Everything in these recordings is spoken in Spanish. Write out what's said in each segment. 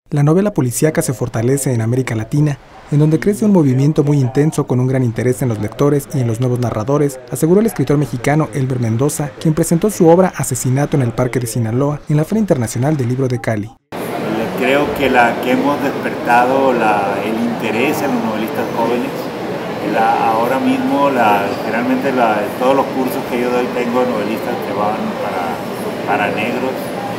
La novela policíaca se fortalece en América Latina, en donde crece un movimiento muy intenso con un gran interés en los lectores y en los nuevos narradores, aseguró el escritor mexicano Elber Mendoza, quien presentó su obra Asesinato en el Parque de Sinaloa en la Feria Internacional del Libro de Cali. Creo que hemos despertado el interés en los novelistas jóvenes. Ahora mismo, generalmente todos los cursos que yo doy tengo novelistas que van para negros.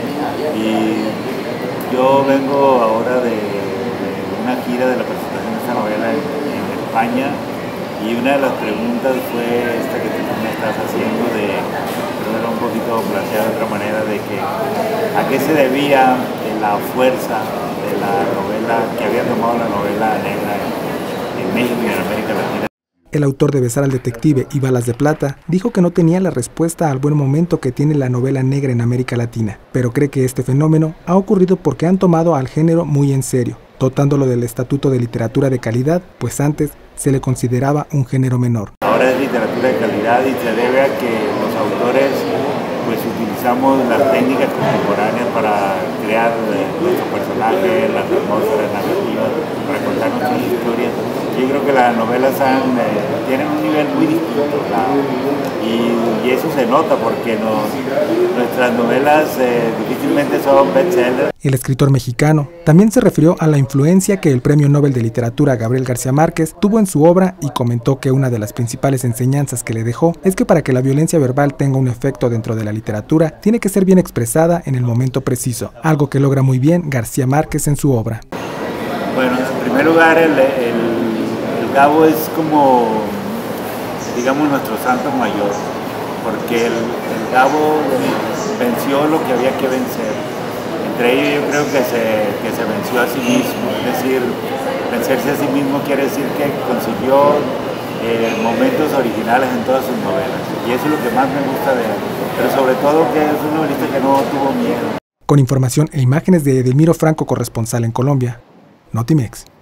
Y yo vengo ahora de una gira de la presentación de esta novela en España, y una de las preguntas fue esta que tú me estás haciendo, pero era un poquito planteada de otra manera, de que a qué se debía la fuerza de la novela, que había tomado la novela negra en México y en América Latina. El autor de Besar al detective y Balas de plata dijo que no tenía la respuesta al buen momento que tiene la novela negra en América Latina, pero cree que este fenómeno ha ocurrido porque han tomado al género muy en serio, dotándolo del estatuto de literatura de calidad, pues antes se le consideraba un género menor. Ahora es literatura de calidad y se debe a que los autores pues utilizamos las técnicas contemporáneas para crear nuestros personajes, las atmósferas narrativas, para contar nuestras historias. Yo creo que las novelas tienen un nivel muy distinto, y eso se nota porque nuestras novelas difícilmente son bestsellers. El escritor mexicano también se refirió a la influencia que el Premio Nobel de Literatura Gabriel García Márquez tuvo en su obra y comentó que una de las principales enseñanzas que le dejó es que para que la violencia verbal tenga un efecto dentro de la literatura, tiene que ser bien expresada en el momento preciso, algo que logra muy bien García Márquez en su obra. Bueno, en primer lugar, el Gabo es como, digamos, nuestro santo mayor, porque el Gabo venció lo que había que vencer. Entre ellos yo creo que se venció a sí mismo, es decir, vencerse a sí mismo quiere decir que consiguió momentos originales en todas sus novelas, y eso es lo que más me gusta de él, pero sobre todo que es un novelista que no tuvo miedo. Con información e imágenes de Edelmiro Franco, corresponsal en Colombia, Notimex.